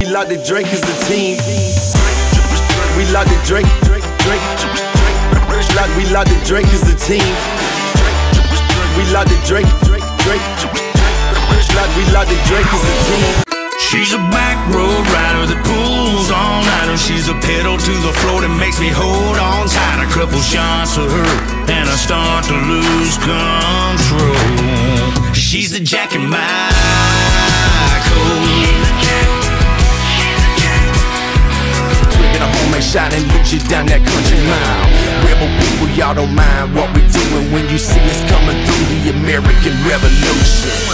like to drink as a team. We like to drink. We like to drink as a team. We like to drink. We like to drink as a team. She's a back road rider that pulls all nighter. She's a pedal to the floor that makes me hold on tight. A couple shots of her and I start to lose control. She's the Jack and Michael. Drinking a homemade shot and lead you down that country mile. Rebel people, y'all don't mind what we doing when you see us coming through the American Revolution.